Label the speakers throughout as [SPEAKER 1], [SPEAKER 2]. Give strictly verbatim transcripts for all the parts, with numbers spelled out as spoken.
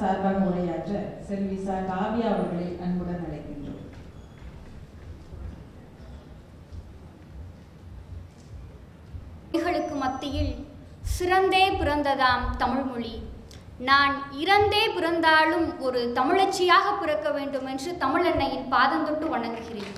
[SPEAKER 1] சார்பாக உரையாற்ற செல்வி சா காவியா அவர்களை அன்புடன் அழைக்கின்றோம்.
[SPEAKER 2] மத்தியில் சிறந்தே பிறந்ததாம் தமிழ்மொழி. நான் இறந்தே பிறந்தாலும் ஒரு தமிழச்சியாக பிறக்க வேண்டும் என்று தமிழன்னையின் பாதந்தொட்டு வணங்குகிறேன்.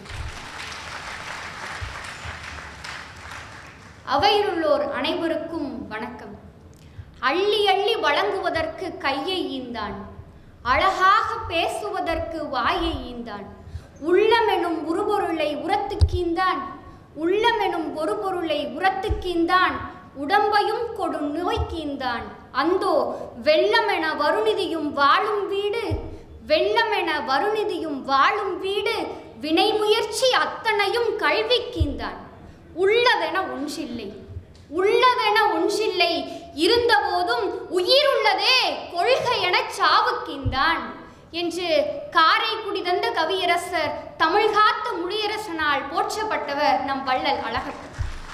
[SPEAKER 2] அவையிலுள்ளோர் அனைவருக்கும் வணக்கம். அள்ளி அள்ளி வழங்குவதற்கு கையை ஈந்தான், அழகாக பேசுவதற்கு வாயை ஈந்தான், உள்ளமெனும் உருபொருளை உரத்துக்கீந்தான், உள்ளமெனும் ஒரு பொருளை உரத்துக்கீந்தான், உடம்பையும் கொடு நோய்க்கீந்தான். அந்தோ வெள்ளமென வருநிதியும் வாழும் வீடு, வெள்ளமென வருநிதியும் வாழும் வீடு, வினை முயற்சி அத்தனையும் கல்விக்கீந்தான். உள்ளதென ஒன்றில்லை, உள்ளதென ஒன்றில்லை, இருந்தபோதும் உயிருள்ளதே கொள்கை என சாவுக்கின்றான் என்று காரைக்குடி தந்த கவியரசர், தமிழ்காத்த மொழியரசனால் போற்றப்பட்டவர் நம் வள்ளல் அழகப்பர்.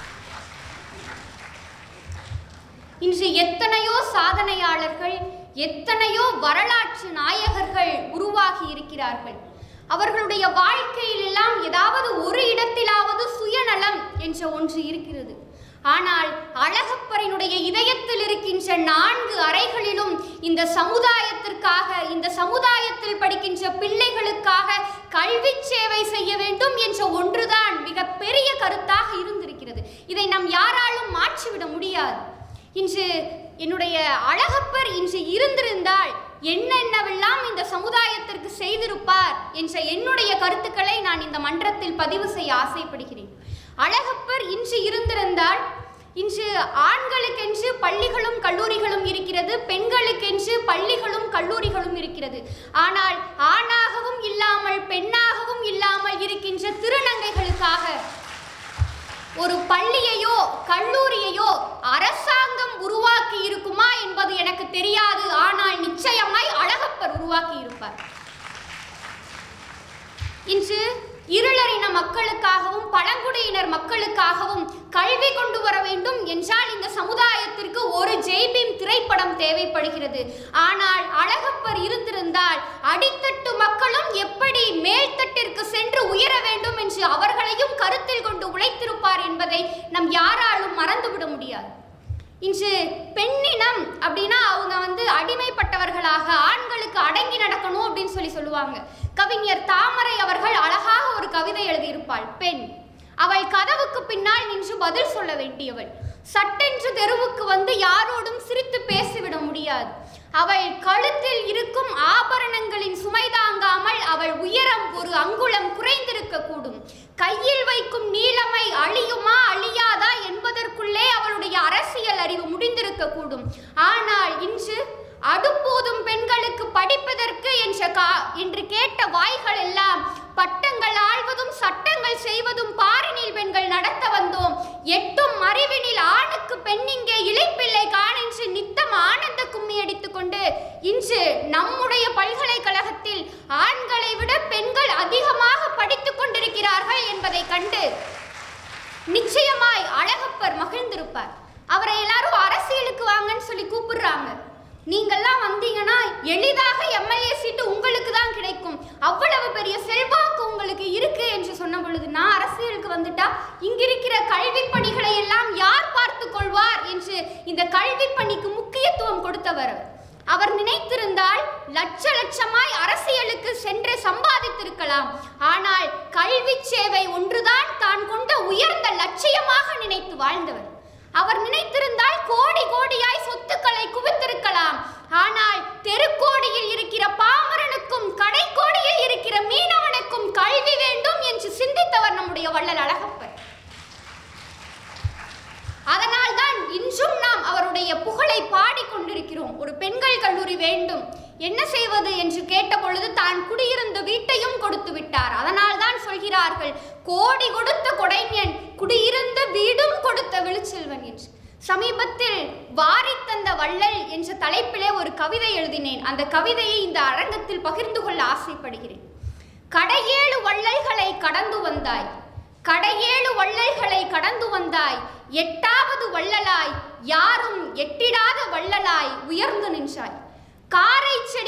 [SPEAKER 2] இன்று எத்தனையோ சாதனையாளர்கள், எத்தனையோ வரலாற்று நாயகர்கள் உருவாகி இருக்கிறார்கள். அவர்களுடைய வாழ்க்கையில் எல்லாம் ஏதாவது ஒரு இடத்திலாவது சுயநலம் என்ற ஒன்று இருக்கிறது. ஆனால் அழகப்பரினுடைய இதயத்தில் இருக்கின்ற நான்கு அறைகளிலும் இந்த சமுதாயத்திற்காக, இந்த சமுதாயத்தில் படிக்கின்ற பிள்ளைகளுக்காக கல்வி சேவை செய்ய வேண்டும் என்ற ஒன்றுதான் மிக பெரிய கருத்தாக இருந்திருக்கிறது. இதை நாம் யாராலும் மாற்றிவிட முடியாது. இன்று என்னுடைய அழகப்பர் இன்று இருந்திருந்தால் என்னென்னவெல்லாம் இந்த சமுதாயத்திற்கு செய்திருப்பார் என்ற என்னுடைய கருத்துக்களை நான் இந்த மன்றத்தில் பதிவு செய்ய ஆசைப்படுகிறேன். அழகப்பர் இன்று இருந்திருந்தால் இன்று ஆண்களுக்கென்று பள்ளிகளும் கல்லூரிகளும் இருக்கிறது, பெண்களுக்கென்று பள்ளிகளும் கல்லூரிகளும் இருக்கிறது. ஆனால் ஆணாகவும் இல்லாமல் பெண்ணாகவும் இல்லாமல் இருக்கின்ற திருநங்கைகளுக்காக ஒரு பள்ளியையோ கல்லூரியையோ அரசாங்கம் உருவாக்கி இருக்குமா என்பது எனக்கு தெரியாது. ஆனால் நிச்சயமாய் அழகப்பர் உருவாக்கி இருப்பார். இன்று இருளரின மக்களுக்காகவும் பழங்குடியினர் மக்களுக்காகவும் கல்வி கொண்டு வர வேண்டும் என்றால் இந்த சமுதாயத்திற்கு ஒரு ஜெய்பீம் திரைப்படம் தேவைப்படுகிறது. ஆனால் அழகப்பர் இருந்திருந்தால் அடித்தட்டு மக்களும் எப்படி மேல்தட்டிற்கு சென்று உயர வேண்டும் என்று அவர்களையும் கருத்தில் கொண்டு உழைத்திருப்பார் என்பதை நம் யாராலும் மறந்துவிட முடியாது. இன்று பெண்ணினம் அப்படின்னா அவங்க வந்து அடிமைப்பட்டவர்களாக, ஆண்களுக்கு அடங்கி நடக்கணும் அப்படின்னு சொல்லி சொல்லுவாங்க. கவிஞர் தாமரை அவர்கள் அழகாக ஒரு கவிதை எழுதியிருப்பாள். பெண் அவள் கதவுக்கு பின்னால் நின்று பதில் சொல்ல வேண்டியவள், சட்டென்று தெருவுக்கு வந்து யாரோடும் சிரித்து பேசிவிட முடியாது. அவள் கழுத்தில் இருக்கும் ஆபரணங்களின் சுமை தாங்காமல் அவள் உயரம் ஒரு அங்குலம் குறைந்திருக்க கூடும். கையில் வைக்கும் நீளமை அழியுமா அழியாதா என்பதற்குள்ளே அவளுடைய அரசியல் அறிவு முடிந்திருக்க கூடும். ஆனால் இன்று அடுப்போதும் பெண்களுக்கு படிப்பதற்கு என்ற கா என்று கேட்ட வாய்கள் எல்லாம் பட்டங்கள் ஆள்வதும் சட்டங்கள் செய்வதும் பாரினில் பெண்கள் நடத்த வந்தோம். எட்டும் அறிவினில் ஆணுக்கு பெண்ணிங்கே இளைப்பிள்ளை காணென்று நித்தம் ஆனந்த கும்மி அடித்துக் கொண்டு இன்று நம்முடைய பல்கலைக்கழகத்தில் ஆண்களை விட பெண்கள் அதிகமாக படித்துக் கொண்டிருக்கிறார்கள் என்பதை கண்டு நிச்சயமாய் அழகப்பர் மகிழ்ந்திருப்பார். அவரை எல்லாரும் அரசியலுக்கு வாங்கன்னு சொல்லி கூப்பிடுறாங்க. நீங்கள்லாம் வந்தீங்கன்னா எளிதாக எம்எல்ஏ சீட்டு உங்களுக்கு தான் கிடைக்கும், அவ்வளவு பெரிய செல்வாக்கு உங்களுக்கு இருக்கு என்று சொன்ன பொழுது, நான் அரசியலுக்கு வந்துட்டா இங்கிருக்கிற கல்வி பணிகளை எல்லாம் யார் பார்த்து கொள்வார் என்று இந்த கல்வி பணிக்கு முக்கியத்துவம் கொடுத்தவர். அவர் நினைத்திருந்தால் லட்ச லட்சமாய் அரசியலுக்கு சென்று சம்பாதித்திருக்கலாம். ஆனால் கல்வி சேவை ஒன்றுதான் தான் கொண்ட உயர்ந்த லட்சியமாக நினைத்து வாழ்ந்தவர். அவர் நினைத்திருந்தால் கோடி கோடியாய் சொத்துக்களை குவித்திருக்கலாம். ஆனால் தெருக்கோடியில் இருக்கிற பாமரனுக்கும் கடைக்கோடியில் இருக்கிற மீனவனுக்கும் கல்வி வேண்டும் என்று சிந்தித்தவர் நம்முடைய வள்ளல் அழகப்பர். அதனால் தான் இன்றும் நாம் அவருடைய புகழை பாடிக்கொண்டிருக்கிறோம். ஒரு பெண்கள் கல்லூரி வேண்டும், என்ன செய்வது என்று கேட்ட பொழுது தான் குடியிருந்த வீட்டையும் கொடுத்து விட்டார். அதனால் தான் சொல்கிறார்கள், கோடி கொடுத்த கொடைஞன் குடியிருந்த வீடும் கொடுத்த விழுச்செல்வன் என்று. சமீபத்தில் வாரி தந்த வள்ளல் என்ற தலைப்பிலே ஒரு கவிதை எழுதினேன். அந்த கவிதையை இந்த அரங்கத்தில் பகிர்ந்து கொள்ள ஆசைப்படுகிறேன். கடையேழு வள்ளல்களை கடந்து வந்தாய், கடையேழு வள்ளல்களை கடந்து வந்தாய், எட்டாவது வள்ளலாய் யாரும் எட்டிடாத வள்ளலாய் உயர்ந்து நின்றாய். காரை செடி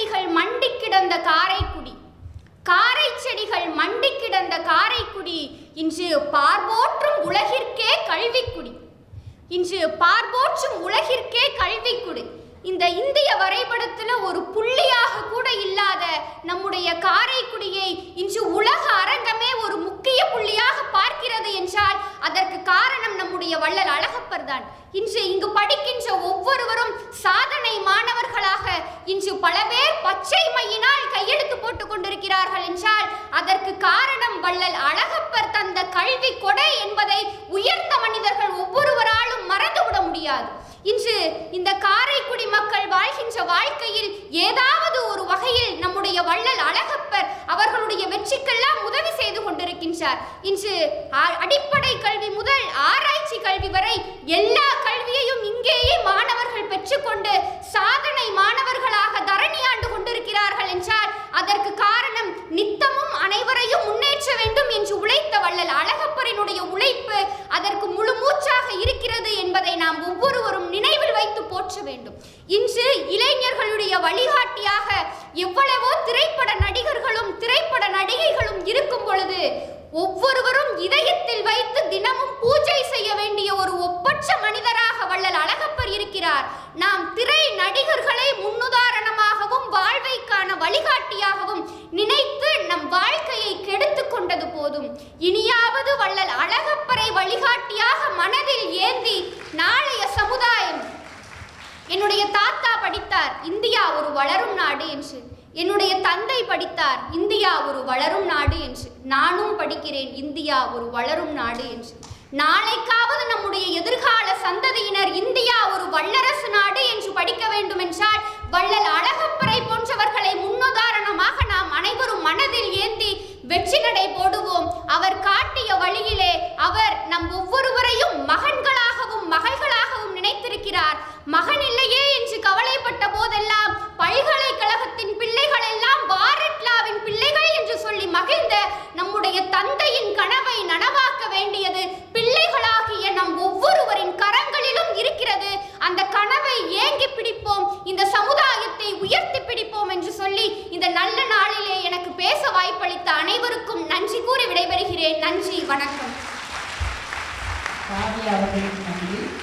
[SPEAKER 2] செடிகள் மண்டி கிடந்த காரைக்குடி, காரை செடிகள் மண்டி கிடந்த காரைக்குடி இன்று பார்போற்றும் உலகிற்கே கல்விக்குடி, இன்று பார்போற்றும் உலகிற்கே கல்விக்குடி. இந்த இந்திய வரைபடத்தில் ஒரு புள்ளியாக கூட இல்லாத நம்முடைய காரைக்குடியை இன்று உலக அரங்கமே ஒரு முக்கிய புள்ளியாக பார்க்கிறது என்றால் அதற்கு காரணம் நம்முடைய வள்ளல் அழகப்பர் தான். இன்று இங்கு படிக்கின்ற ஒவ்வொருவரும் சாதனை மாணவர்களாக இன்று பல பேர் பச்சை மையினால் கையெழுத்து போட்டுக் கொண்டிருக்கிறார்கள் என்றால் அதற்கு காரணம் வள்ளல் அழகப்பர் தந்த கல்வி கொடை என்பதை உயர்ந்த மனிதர்கள் ஒவ்வொருவராலும் மறந்துவிட முடியாது. இன்று இந்த காரைக்குடி மக்கள் வாழ்கின்ற வாழ்க்கையில் ஏதாவது ஒரு வகையில் நம்முடைய வள்ளல் அழகப்பர் அவர்களுடைய வெற்றிக்கெல்லாம் உதவி செய்து கொண்டிருக்கின்றார். இன்று அடிப்படை கல்வி முதல் ஆராய்ச்சி கல்வி வரை எல்லா கல்வியையும் இங்கேயே மாணவர்கள் பெற்றுக்கொண்டு சாதனை மாணவர்களாக தரணி ஆண்டு கொண்டிருக்கிறார்கள் என்றால் அதற்கு காரணம் நித்தமும் அனைவரையும் முன்னேற்ற வேண்டும் என்று உழைத்த வள்ளல் அழகப்பரினுடைய உழைப்பு அதற்கு முழு மூச்சாக இருக்கிறது என்பதை நாம் ஒவ்வொருவரும் நினைவில் வைத்து போற்ற வேண்டும். இன்று இளைஞர்களுடைய வழிகாட்டியாக எவ்வளவோ திரைப்பட நடிகர்களும் திரைப்பட நடிகைகளும் இருக்கும் பொழுது ஒவ்வொருவரும் இதயத்தில் வைத்து தினமும் பூஜை செய்ய வேண்டிய ஒரு ஒப்பற்ற மனிதராக வள்ளல் அழகப்பர் இருக்கிறார். நாம் திரை நடிகர்களை முன்னுதாரணமாகவும் வாழ்வைக்கான வழிகாட்டியாகவும் நினைத்து நம் வாழ்க்கையை கெடுத்து கொண்டது போதும். இனியாவது வள்ளல் அழகப்பரை வழிகாட்டியாக மனதில் ஏந்தி நாளைய சமுதாயம், என்னுடைய தாத்தா படித்தார் இந்தியா ஒரு வளரும் நாடு என்று, என்னுடைய தந்தை படித்தார் இந்தியா ஒரு வளரும் நாடு என்று, நானும் படிக்கிறேன் இந்தியா ஒரு வளரும் நாடு என்று. நாளைக்காவது நம்முடைய எதிர்கால சந்ததியினர் இந்தியா ஒரு வல்லரசு நாடு என்று படிக்க வேண்டும் என்றால் வள்ளல் அழகப்பரை போன்றவர்களை முன்னுதாரணமாக நாம் அனைவரும் மனதில் ஏந்தி வெற்றி நடை போடுவோம். அவர் காட்டிய வழியிலே அவர் நம் ஒவ்வொருவரையும் மகன்களாகவும் மகள்களாகவும் நினைத்திருக்கிறார். மகன் இல்லையே என்று கவலைப்பட்ட போதெல்லாம் பல்கலைக்கழகத்தின் பிள்ளைகள் எல்லாம் பாரட்லாவின் பிள்ளைகள் என்று சொல்லி மகிழ்ந்த நம்முடைய தந்தையின் கனவை நனவாக்க வேண்டியது பிள்ளைகளாகிய நம் ஒவ்வொருவரின் கரங்களிலும் இருக்கிறது. அந்த கனவை ஏங்கி பிடிப்போம், இந்த சமுதாயத்தை உயர்த்தி பிடிப்போம் என்று சொல்லி இந்த நல்ல நாளிலே எனக்கு பேச வாய்ப்பளித்த அனைவருக்கும் நன்றி கூறி விடைபெறுகிறேன். நன்றி, வணக்கம்.
[SPEAKER 1] காவியா அவர்களுக்கு நன்றி.